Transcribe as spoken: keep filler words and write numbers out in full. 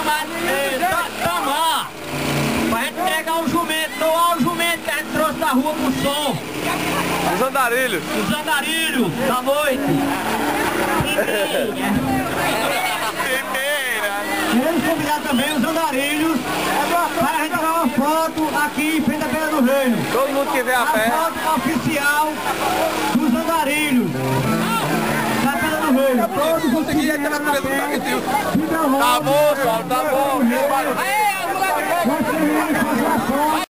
chamado é, Tamar. Pra gente entregar um jumento, doar um jumento que a gente trouxe da rua pro som. Os andarilhos. Os andarilhos da noite. Queremos convidar também os andarilhos para a gente tirar uma foto aqui em frente à Beira do Reino. Todo mundo que vê a fé. A foto oficial dos andarilhos da Beira do Reino. Todos conseguiram aquela coisa do Brasil. Tá bom, pessoal, tá bom.